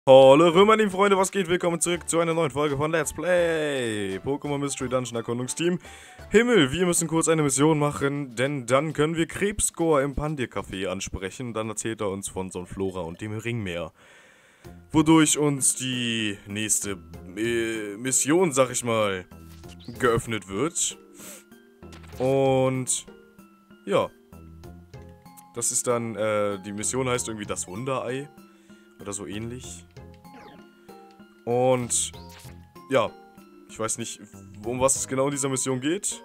Hallo meine lieben Freunde, was geht? Willkommen zurück zu einer neuen Folge von Let's Play Pokémon Mystery Dungeon Erkundungsteam. Himmel, wir müssen kurz eine Mission machen, denn dann können wir Krebscore im Pandir-Café ansprechen. Dann erzählt er uns von Sonflora und dem Ringmeer. Wodurch uns die nächste Mission, sag ich mal, geöffnet wird. Und ja, das ist dann, die Mission heißt irgendwie das Wunderei. Oder so ähnlich. Und ja, ich weiß nicht, um was es genau in dieser Mission geht.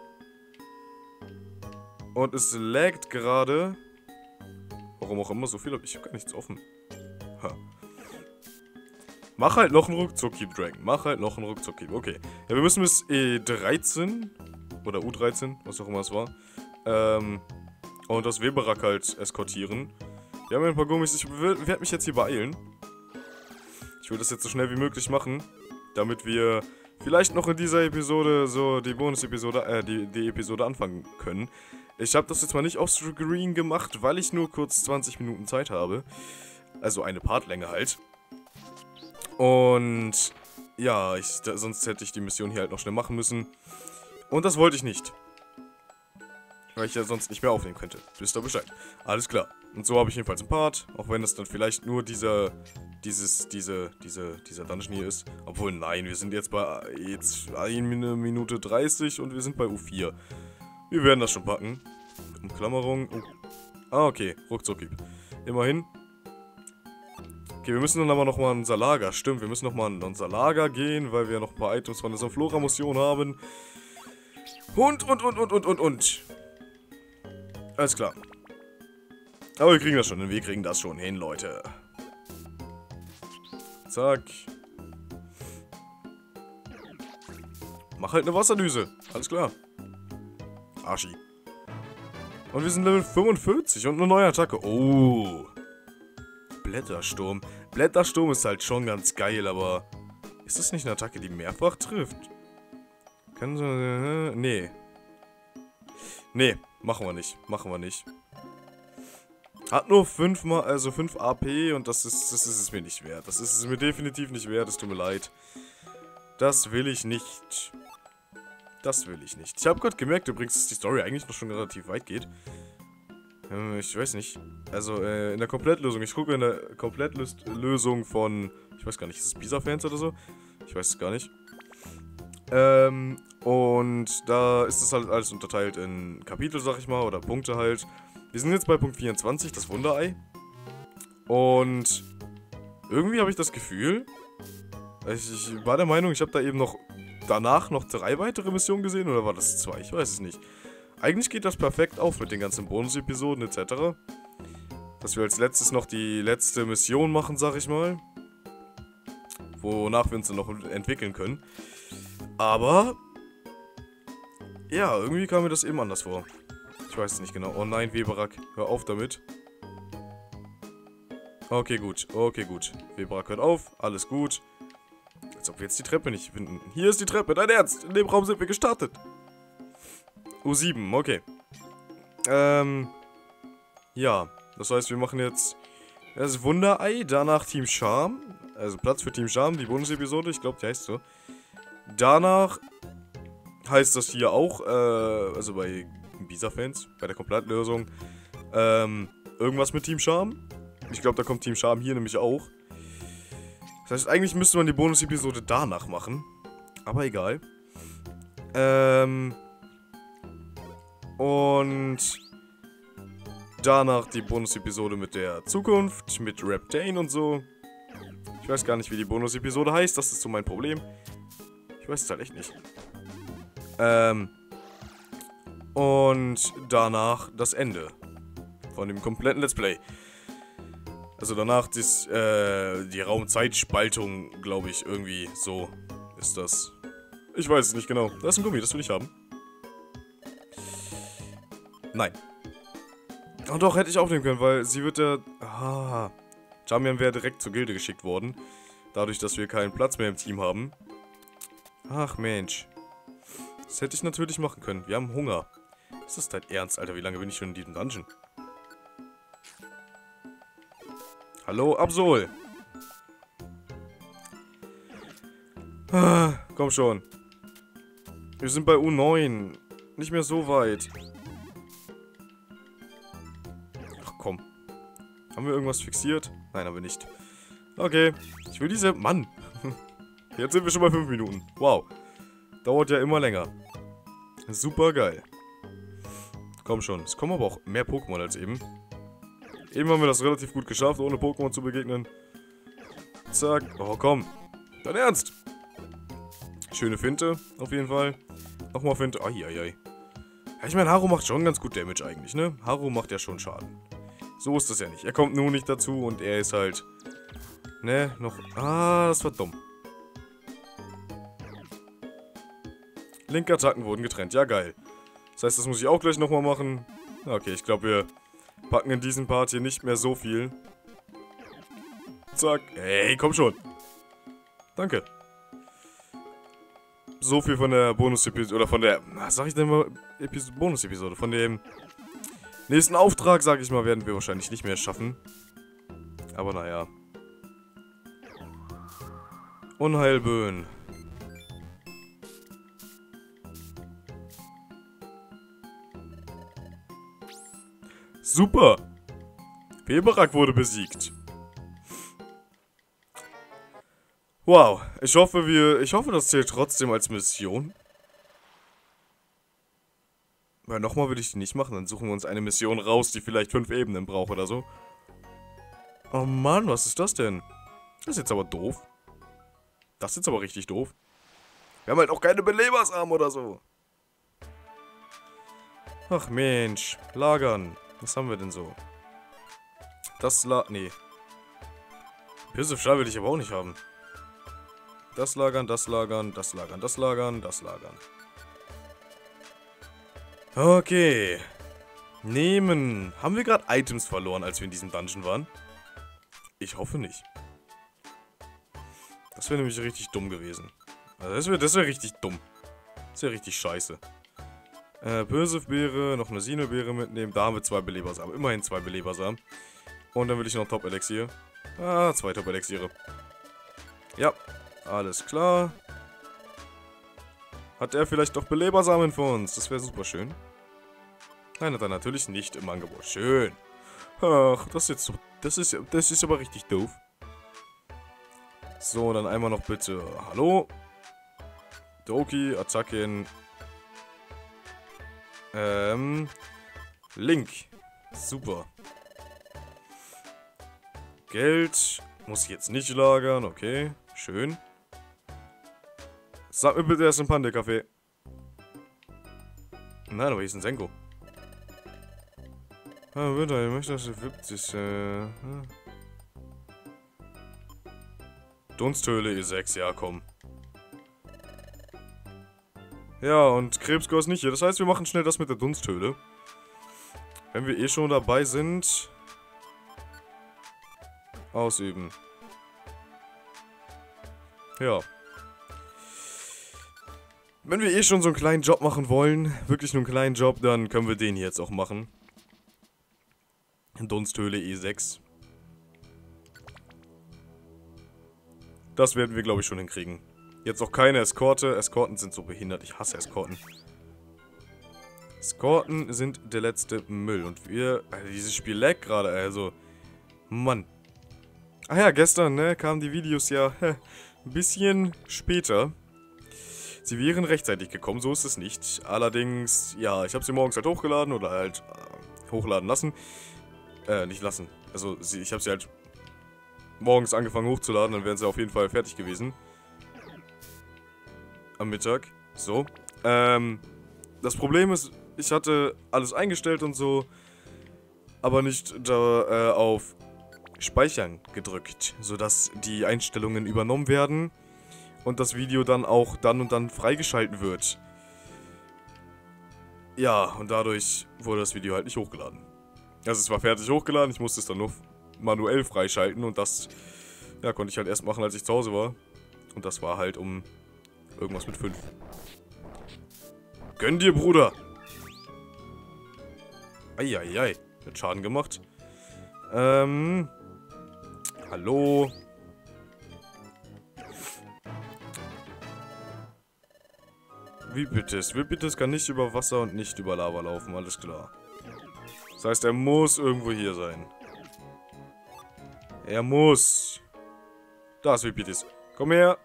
Und es laggt gerade. Warum auch immer so viel, ich habe gar nichts offen. Ha. Mach halt noch einen Ruckzuck-Keep, Dragon. Mach halt noch einen Ruckzuck-Keep. Okay. Ja, wir müssen bis E13 oder U13, was auch immer es war. Und das Weberak halt eskortieren. Wir haben ja ein paar Gummis. Ich werde mich jetzt hier beeilen. Ich will das jetzt so schnell wie möglich machen, damit wir vielleicht noch in dieser Episode so die Bonus-Episode, die Episode anfangen können. Ich habe das jetzt mal nicht auf Screen gemacht, weil ich nur kurz 20 Minuten Zeit habe. Also eine Partlänge halt. Und ja, sonst hätte ich die Mission hier halt noch schnell machen müssen. Und das wollte ich nicht. Weil ich ja sonst nicht mehr aufnehmen könnte. Wisst ihr Bescheid. Alles klar. Und so habe ich jedenfalls einen Part. Auch wenn das dann vielleicht nur dieser Dungeon hier ist. Obwohl, nein, wir sind jetzt bei 1 Minute 30 und wir sind bei U4. Wir werden das schon packen. Umklammerung. Oh. Ah, okay. Ruckzuck. Immerhin. Okay, wir müssen dann aber nochmal in unser Lager. Stimmt, wir müssen nochmal in unser Lager gehen, weil wir noch ein paar Items von der Sonflora-Mission haben. Und. Alles klar. Aber wir kriegen das schon hin. Wir kriegen das schon hin, Leute. Zack. Mach halt eine Wasserdüse. Alles klar. Arschi. Und wir sind Level 45 und eine neue Attacke. Oh. Blättersturm. Blättersturm ist halt schon ganz geil, aber ist das nicht eine Attacke, die mehrfach trifft? Kann so. Nee. Nee, machen wir nicht. Machen wir nicht. Hat nur 5 AP und das ist es mir nicht wert. Das ist es mir definitiv nicht wert, es tut mir leid. Das will ich nicht. Das will ich nicht. Ich habe gerade gemerkt übrigens, dass die Story eigentlich noch schon relativ weit geht. Ich weiß nicht. Also in der Komplettlösung. Ich gucke in der Komplettlösung von, ich weiß gar nicht, ist es Bisa-Fans oder so? Ich weiß es gar nicht. Und da ist es halt alles unterteilt in Kapitel, sag ich mal, oder Punkte halt. Wir sind jetzt bei Punkt 24, das Wunderei. Und irgendwie habe ich das Gefühl, ich war der Meinung, ich habe da eben danach noch 3 weitere Missionen gesehen, oder war das 2? Ich weiß es nicht. Eigentlich geht das perfekt auf mit den ganzen Bonus-Episoden etc. Dass wir als letztes noch die letzte Mission machen, sag ich mal. Wonach wir uns dann noch entwickeln können. Aber ja, irgendwie kam mir das eben anders vor. Ich weiß es nicht genau. Oh nein, Weberak, hör auf damit. Okay, gut. Okay, gut. Weberak hört auf. Alles gut. Als ob wir jetzt die Treppe nicht finden. Hier ist die Treppe, dein Ernst. In dem Raum sind wir gestartet. U7, okay. Ja. Das heißt, wir machen jetzt das Wunderei, danach Team Charme. Also Platz für Team Charme, die Bonus-Episode. Ich glaube, die heißt so. Danach heißt das hier auch, also bei Bisa-Fans, bei der Komplettlösung, irgendwas mit Team Charme. Ich glaube, da kommt Team Charme hier nämlich auch. Das heißt, eigentlich müsste man die Bonus-Episode danach machen. Aber egal. Und danach die Bonus-Episode mit der Zukunft, mit Reptane und so. Ich weiß gar nicht, wie die Bonus-Episode heißt, das ist so mein Problem. Ich weiß es halt echt nicht. Und danach das Ende von dem kompletten Let's Play. Also danach die Raum-Zeit-Spaltung, glaube ich, irgendwie so ist das. Ich weiß es nicht genau. Da ist ein Gummi, das will ich haben. Nein. Oh doch, hätte ich aufnehmen können, weil sie wird ja... Ah. Jamian wäre direkt zur Gilde geschickt worden. Dadurch, dass wir keinen Platz mehr im Team haben. Ach Mensch. Das hätte ich natürlich machen können. Wir haben Hunger. Ist das dein Ernst, Alter? Wie lange bin ich schon in diesem Dungeon? Hallo, Absol. Komm schon. Wir sind bei U9. Nicht mehr so weit. Ach komm. Haben wir irgendwas fixiert? Nein, haben wir nicht. Okay. Ich will diese... Mann. Jetzt sind wir schon bei 5 Minuten. Wow. Dauert ja immer länger. Super geil. Komm schon. Es kommen aber auch mehr Pokémon als eben. Eben haben wir das relativ gut geschafft, ohne Pokémon zu begegnen. Zack. Oh, komm. Dein Ernst? Schöne Finte, auf jeden Fall. Nochmal Finte. Aiaiai. Ja, ich meine, Haru macht schon ganz gut Damage eigentlich, ne? Haru macht ja schon Schaden. So ist das ja nicht. Er kommt nur nicht dazu und er ist halt... Ne, noch... Ah, das war dumm. Linke Attacken wurden getrennt. Ja, geil. Das heißt, das muss ich auch gleich nochmal machen. Okay, ich glaube, wir packen in diesem Part hier nicht mehr so viel. Zack. Hey, komm schon. Danke. So viel von der Bonus-Episode, oder von der, was sag ich denn mal, Bonus-Episode, von dem nächsten Auftrag, sag ich mal, werden wir wahrscheinlich nicht mehr schaffen. Aber naja. Unheilböen. Super! Weberak wurde besiegt. Wow, ich hoffe, das zählt trotzdem als Mission. Weil nochmal will ich die nicht machen, dann suchen wir uns eine Mission raus, die vielleicht 5 Ebenen braucht oder so. Oh Mann, was ist das denn? Das ist jetzt aber doof. Das ist jetzt aber richtig doof. Wir haben halt auch keine Belebersarme oder so. Ach Mensch, lagern. Was haben wir denn so? Nee. Pirsif Schall will ich aber auch nicht haben. Das lagern, das lagern, das lagern, das lagern, das lagern. Okay. Nehmen. Haben wir gerade Items verloren, als wir in diesem Dungeon waren? Ich hoffe nicht. Das wäre nämlich richtig dumm gewesen. Also das wäre richtig dumm. Das wäre richtig scheiße. Pirsif-Beere, noch eine Sinelbeere mitnehmen. Da haben wir 2 Belebersamen. Immerhin 2 Belebersamen. Und dann will ich noch Top-Elixier. 2 Top-Elixiere. Ja, alles klar. Hat er vielleicht noch Belebersamen für uns? Das wäre super schön. Nein, hat er natürlich nicht im Angebot. Schön. Ach, das ist jetzt so. Das ist aber richtig doof. So, dann einmal noch bitte. Hallo. Doki, Attacken. Link. Super. Geld. Muss ich jetzt nicht lagern. Okay. Schön. Sag mir bitte, er ist ein Panda-Café. Nein, aber hier ist ein Senko. Ah, bitte, ich möchte, dass er 70, Dunsthöhle E6, ja, komm. Ja, und Krebsgor ist nicht hier. Das heißt, wir machen schnell das mit der Dunsthöhle. Wenn wir eh schon dabei sind. Ausüben. Ja. Wenn wir eh schon so einen kleinen Job machen wollen, wirklich nur einen kleinen Job, dann können wir den hier jetzt auch machen. Dunsthöhle E6. Das werden wir, glaube ich, schon hinkriegen. Jetzt auch keine Eskorte. Eskorten sind so behindert. Ich hasse Eskorten. Eskorten sind der letzte Müll. Und wir... Alter, dieses Spiel lag gerade, also... Mann. Ach ja, gestern, ne, kamen die Videos ja ein bisschen später. Sie wären rechtzeitig gekommen, so ist es nicht. Allerdings, ja, ich habe sie morgens halt hochgeladen oder halt hochladen lassen. Nicht lassen. Also, ich habe sie halt morgens angefangen hochzuladen, dann wären sie auf jeden Fall fertig gewesen. Am Mittag. So. Das Problem ist, ich hatte alles eingestellt und so, aber nicht da, auf Speichern gedrückt, sodass die Einstellungen übernommen werden und das Video dann auch dann und dann freigeschalten wird. Ja, und dadurch wurde das Video halt nicht hochgeladen. Also es war fertig hochgeladen, ich musste es dann nur manuell freischalten und das, ja, konnte ich halt erst machen, als ich zu Hause war. Und das war halt um irgendwas mit 5. Gönn dir, Bruder! Eieiei, hat Schaden gemacht. Hallo? Vipitis. Vipitis kann nicht über Wasser und nicht über Lava laufen, alles klar. Das heißt, er muss irgendwo hier sein. Er muss. Da ist Vipitis. Komm her.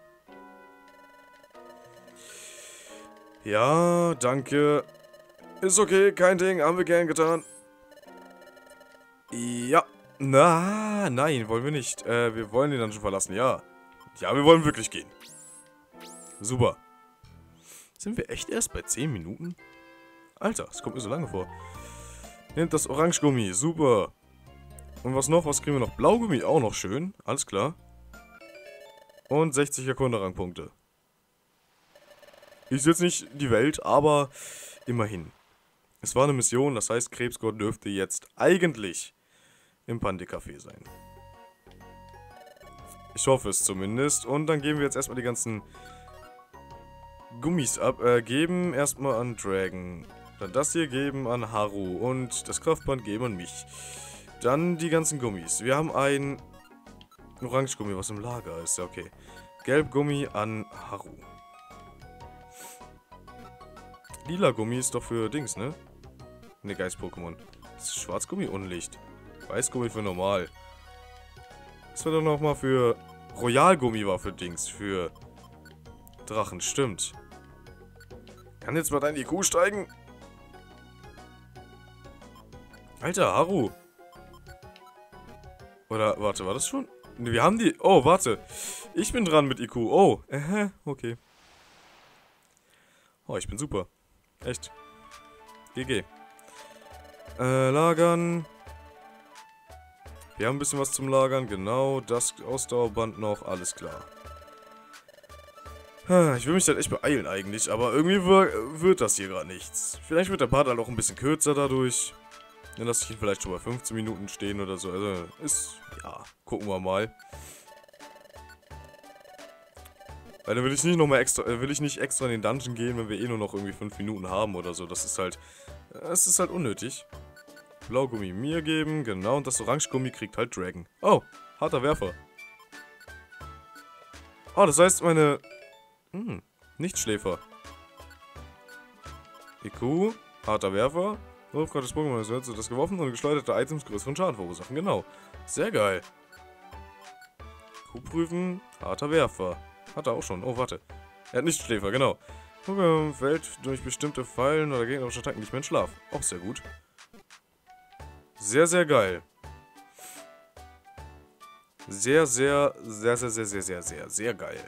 Ja, danke. Ist okay, kein Ding, haben wir gern getan. Ja. Nein, wollen wir nicht. Wir wollen den dann schon verlassen, ja. Ja, wir wollen wirklich gehen. Super. Sind wir echt erst bei 10 Minuten? Alter, das kommt mir so lange vor. Nehmt das Orangegummi, super. Und was noch? Was kriegen wir noch? Blaugummi, auch noch schön. Alles klar. Und 60 Erkunderangpunkte. Ist jetzt nicht die Welt, aber immerhin. Es war eine Mission, das heißt, Krebsgott dürfte jetzt eigentlich im Panda-Café sein. Ich hoffe es zumindest. Und dann geben wir jetzt erstmal die ganzen Gummis ab. Geben erstmal an Dragon. Dann das hier geben an Haru. Und das Kraftband geben an mich. Dann die ganzen Gummis. Wir haben ein Orange-Gummi, was im Lager ist. Ja, okay. Gelb-Gummi an Haru. Lila Gummi ist doch für Dings, ne? Ne, Geist-Pokémon. Das ist Schwarzgummi Unlicht. Weißgummi für normal. Das war doch nochmal für... Royalgummi war für Dings. Für Drachen, stimmt. Kann jetzt mal dein IQ steigen? Alter, Haru. Oder, warte, war das schon? Ne, wir haben die... Oh, warte. Ich bin dran mit IQ. Oh, okay. Oh, ich bin super. Echt. GG. Lagern. Wir haben ein bisschen was zum Lagern. Genau, das Ausdauerband noch. Alles klar. Ich will mich dann echt beeilen eigentlich, aber irgendwie wird das hier gerade nichts. Vielleicht wird der Part halt auch ein bisschen kürzer dadurch. Dann lasse ich ihn vielleicht schon bei 15 Minuten stehen oder so. Also, ist... Ja, gucken wir mal. Weil dann will ich nicht nochmal extra, nicht extra in den Dungeon gehen, wenn wir eh nur noch irgendwie 5 Minuten haben oder so. Das ist halt unnötig. Blaugummi mir geben, genau. Und das Orangegummi kriegt halt Dragon. Oh, harter Werfer. Oh, das heißt meine... Nichtschläfer. IQ, harter Werfer. Rufgrad des Pokémon ist das geworfen und geschleuderte Items größeren Schaden verursachen. Genau. Sehr geil. IQ prüfen, harter Werfer. Hat er auch schon. Oh, warte. Er hat Nichtschläfer, genau. Pokémon fällt durch bestimmte Fallen oder gegnerische Attacken nicht mehr in Schlaf. Auch sehr gut. Sehr, sehr geil. Sehr geil.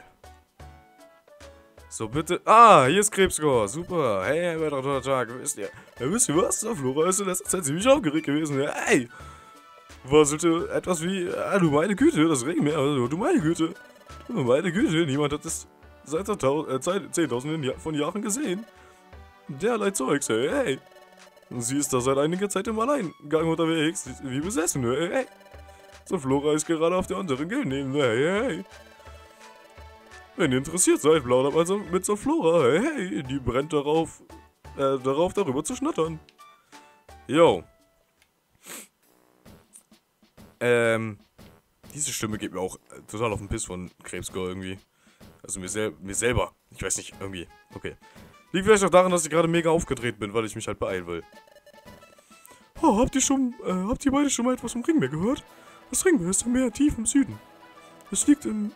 So, bitte. Ah, hier ist Krebsgott. Super. Hey, weiterer toller Tag. Wisst ihr was? Der Flora ist in letzter Zeit ziemlich aufgeregt gewesen. Hey! War sollte etwas wie, du meine Güte, das Regenmeer, also, du meine Güte. Du meine Güte, niemand hat es seit Zehntausenden von Jahren gesehen. Derlei Zeugs, hey. Sie ist da seit einiger Zeit im Alleingang unterwegs, wie besessen, hey. So, Flora ist gerade auf der anderen Gilde, hey. Wenn ihr interessiert seid, plaudert also mit so Flora, hey, die brennt darauf, darüber zu schnattern. Yo. Diese Stimme geht mir auch total auf den Piss von Krebsgott irgendwie. Also mir selber. Ich weiß nicht, irgendwie. Okay. Liegt vielleicht auch daran, dass ich gerade mega aufgedreht bin, weil ich mich halt beeilen will. Oh, habt ihr beide schon mal etwas vom Ringmeer gehört? Das Ringmeer ist ein Meer tief im Süden. Es liegt im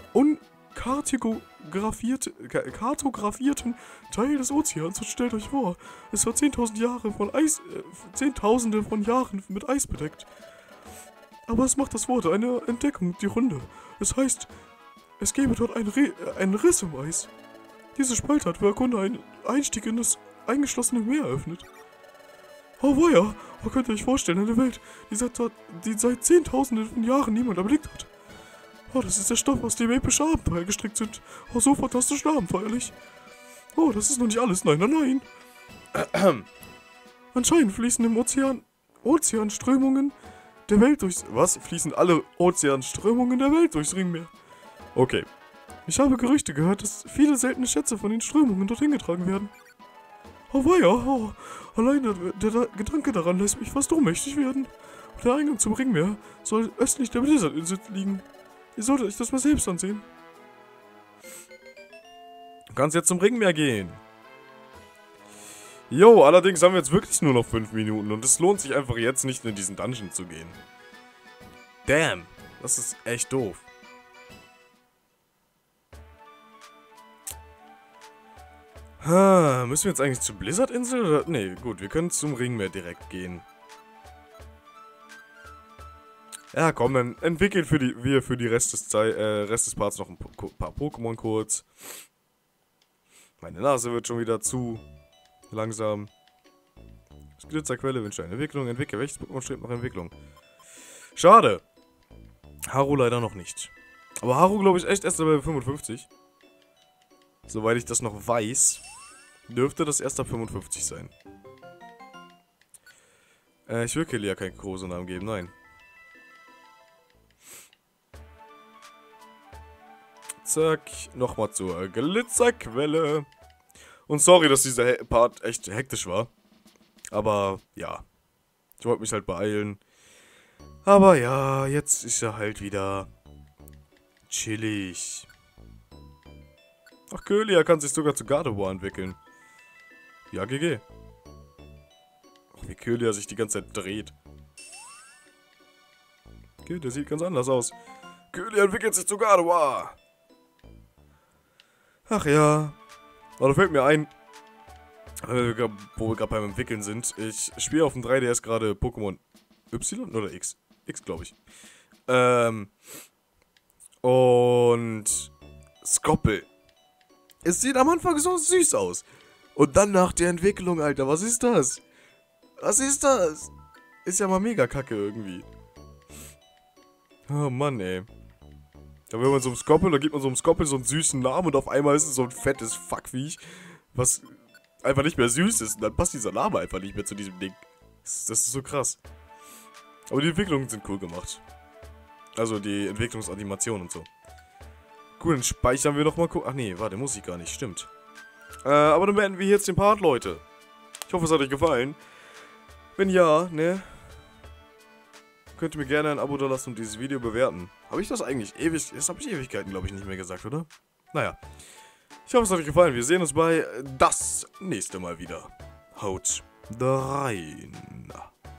kartografierten Teil des Ozeans und stellt euch vor, es war Zehntausende von Jahren mit Eis bedeckt. Aber es macht das Wort eine Entdeckung die Runde. Es heißt, es gäbe dort einen Riss im Eis. Diese Spalte hat für Erkunder einen Einstieg in das eingeschlossene Meer eröffnet. Oh weia, könnt ihr euch vorstellen, eine Welt, die seit Zehntausenden von Jahren niemand erblickt hat. Oh, das ist der Stoff, aus dem epische Abenteuer gestrickt sind. Oh, so fantastisch und abenteuerlich. Oh, das ist noch nicht alles. Nein. Anscheinend fließen im Ozeanströmungen der Welt durchs... Was? Fließen alle Ozeanströmungen der Welt durchs Ringmeer? Okay. Ich habe Gerüchte gehört, dass viele seltene Schätze von den Strömungen dorthin getragen werden. Oh weia, allein der Gedanke daran lässt mich fast ohnmächtig werden. Der Eingang zum Ringmeer soll östlich der Blizzard-Insel liegen. Ihr solltet euch das mal selbst ansehen. Du kannst jetzt zum Ringmeer gehen. Jo, allerdings haben wir jetzt wirklich nur noch 5 Minuten und es lohnt sich einfach jetzt nicht in diesen Dungeon zu gehen. Damn, das ist echt doof. Müssen wir jetzt eigentlich zur Blizzard-Insel oder? Nee, gut, wir können zum Ringmeer direkt gehen. Ja, komm, dann entwickeln wir für die Rest des Parts noch ein paar Pokémon kurz. Meine Nase wird schon wieder zu langsam. Das Glitzerquelle wünscht eine Entwicklung. Entwickle. Welches Pokémon strebt nach Entwicklung? Schade. Haru leider noch nicht. Aber Haru, glaube ich, echt erst bei 55. Soweit ich das noch weiß, dürfte das erst ab 55 sein. Ich will Kelly ja keinen Kosenamen geben, nein. Zack, nochmal zur Glitzerquelle. Und sorry, dass dieser Part echt hektisch war. Aber ja, ich wollte mich halt beeilen. Aber ja, jetzt ist er halt wieder chillig. Ach, Köhlia kann sich sogar zu Gardevoir entwickeln. Ja, GG. Ach, wie Köhlia sich die ganze Zeit dreht. Okay, der sieht ganz anders aus. Köhlia entwickelt sich zu Gardevoir. Ach ja. Aber da fällt mir ein, wo wir gerade beim Entwickeln sind. Ich spiele auf dem 3DS gerade Pokémon Y oder X? X, glaube ich. Und Skoppel. Es sieht am Anfang so süß aus. Und dann nach der Entwicklung, Alter, was ist das? Was ist das? Ist ja mal mega kacke irgendwie. Oh Mann, ey. Da will man so einem Skoppel, da gibt man so einem Skoppel so einen süßen Namen und auf einmal ist es so ein fettes Fuckviech, was einfach nicht mehr süß ist. Und dann passt dieser Name einfach nicht mehr zu diesem Ding. Das ist so krass. Aber die Entwicklungen sind cool gemacht. Also die Entwicklungsanimationen und so. Cool, dann speichern wir nochmal. Ach nee, warte, muss ich gar nicht, stimmt. Aber dann beenden wir jetzt den Part, Leute. Ich hoffe, es hat euch gefallen. Wenn ja, ne? Könnt ihr mir gerne ein Abo da lassen und dieses Video bewerten. Habe ich das eigentlich ewig... Das habe ich Ewigkeiten, glaube ich, nicht mehr gesagt, oder? Naja. Ich hoffe, es hat euch gefallen. Wir sehen uns bei das nächste Mal wieder. Haut rein.